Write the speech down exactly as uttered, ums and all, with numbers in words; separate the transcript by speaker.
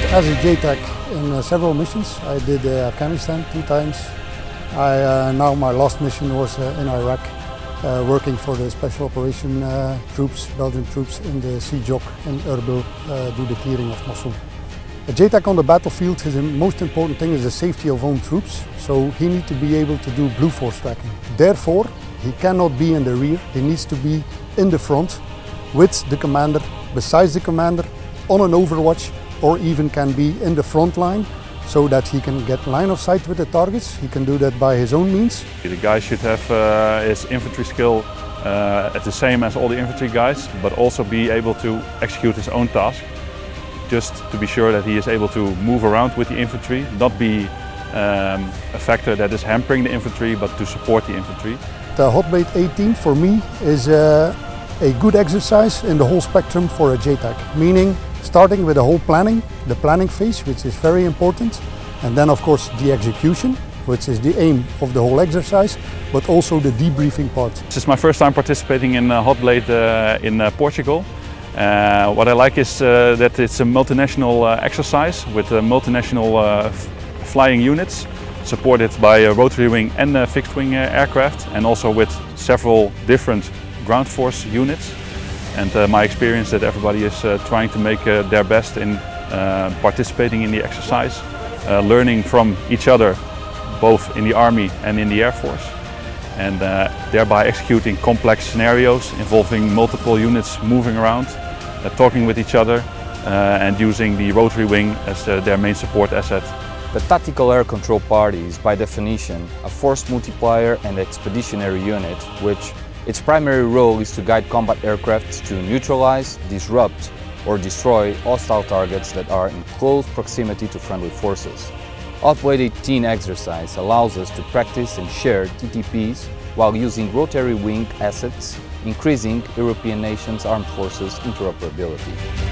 Speaker 1: As a J TAC in uh, several missions, I did uh, Afghanistan two times. I, uh, now my last mission was uh, in Iraq, uh, working for the Special Operation uh, troops, Belgian troops in the C J O C in Erbil, uh, do the clearing of Mosul. A J TAC on the battlefield, his most important thing is the safety of own troops, so he needs to be able to do blue force tracking. Therefore, he cannot be in the rear, he needs to be in the front with the commander, besides the commander, on an overwatch, or even can be in the front line so that he can get line of sight with the targets. He can do that by his own means.
Speaker 2: The guy should have uh, his infantry skill uh, at the same as all the infantry guys, but also be able to execute his own task, just to be sure that he is able to move around with the infantry, not be um, a factor that is hampering the infantry, but to support the infantry.
Speaker 1: The Hotblade eighteen for me is uh, a good exercise in the whole spectrum for a J TAC, meaning starting with the whole planning, the planning phase, which is very important, and then of course the execution, which is the aim of the whole exercise, but also the debriefing part.
Speaker 2: This is my first time participating in uh, Hotblade uh, in uh, Portugal. Uh, what I like is uh, that it's a multinational uh, exercise with uh, multinational uh, flying units, supported by a rotary wing and uh, fixed wing uh, aircraft, and also with several different ground force units. And uh, my experience that everybody is uh, trying to make uh, their best in uh, participating in the exercise, uh, learning from each other, both in the Army and in the Air Force, and uh, thereby executing complex scenarios involving multiple units moving around, uh, talking with each other, uh, and using the rotary wing as uh, their main support asset.
Speaker 3: The Tactical Air Control Party is by definition a force multiplier and expeditionary unit, which its primary role is to guide combat aircraft to neutralize, disrupt, or destroy hostile targets that are in close proximity to friendly forces. Hotblade eighteen exercise allows us to practice and share T T Ps while using rotary wing assets, increasing European nations' armed forces interoperability.